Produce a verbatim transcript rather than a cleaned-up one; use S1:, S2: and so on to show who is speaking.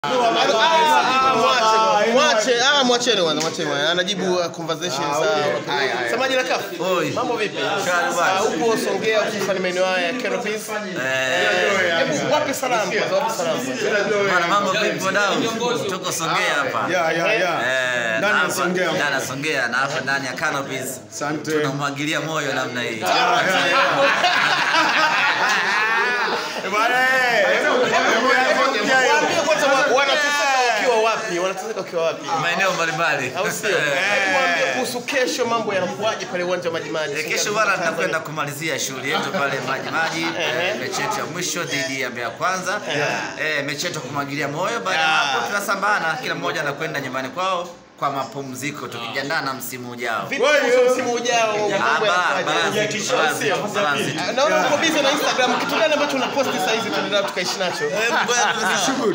S1: Mwache, ah mwacheni bwana, mwacheni bwana. Anajibu conversations za Samaji na Kafu. Mambo vipi?
S2: Shwari bwana.
S1: Huko Songea hususan maeneo haya Canopis. Eh, wapi salamu? Wapi salamu?
S2: Bwana mambo vipi wadau? Tuko Songea hapa.
S3: Yeah, yeah, yeah.
S2: Eh,
S3: ndani ya Songea.
S2: Ndani ya Songea na hapa ndani ya Canopis.
S3: Asante.
S2: Tunamwagilia moyo namna hii.
S1: Wanataka ukiwa wapi?
S2: Maeneo mbalimbali.
S1: Au sio? Mwambie kuhusu kesho mambo yanakuaje pale uwanja wa Majimaji.
S2: Kesho bwana tunakwenda kumalizia shughuli yetu pale Majimaji. Mechi yetu ya mwisho dhidi ya Mbeya Kwanza. Eh, mechi yetu kumwagilia moyo, baada ya hapo tunasambana, kila mmoja anakwenda nyumbani kwao kwa mapumziko tukijiandaa na msimu ujao.
S1: Vipi msimu ujao? Naona uko busy na Instagram, kitu gani ambacho unaposti sasa hizi tunaendelea tukaishi nacho?
S3: Shughuli